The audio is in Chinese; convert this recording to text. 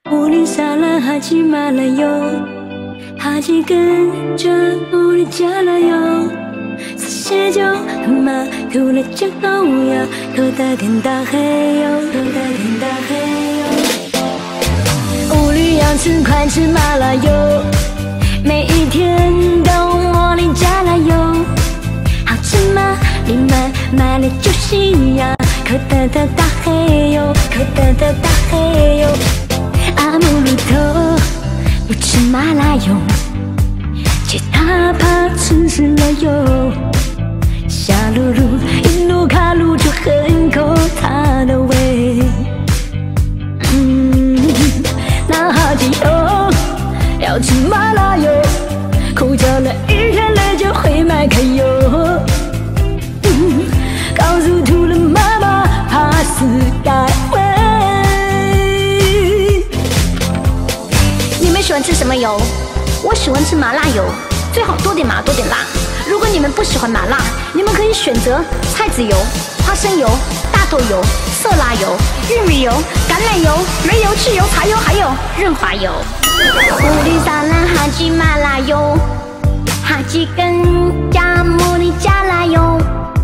乌里沙拉哈吉马拉油，哈吉跟着乌里加了油，撒些酒和马涂了酱油呀，口大甜大黑油，口大甜大黑油。乌里要吃快吃麻辣油，每一天都茉莉加了油，好吃吗？你买了就行呀，口大的大黑油，口大的大黑油。阿姆里头不吃麻辣油，其他怕吃死了油。下噜噜一路卡路就很口它的味。那哈吉油要吃麻辣油，口嚼了一天累就会迈开油。告诉吐了妈妈怕死改味。 你们喜欢吃什么油？我喜欢吃麻辣油，最好多点麻多点辣。如果你们不喜欢麻辣，你们可以选择菜籽油、花生油、大豆油、色拉油、玉米油、橄榄油、煤油、汽油、茶油，还有润滑油。乌里沙拉哈吉麻辣油，哈吉跟加茉莉加辣油，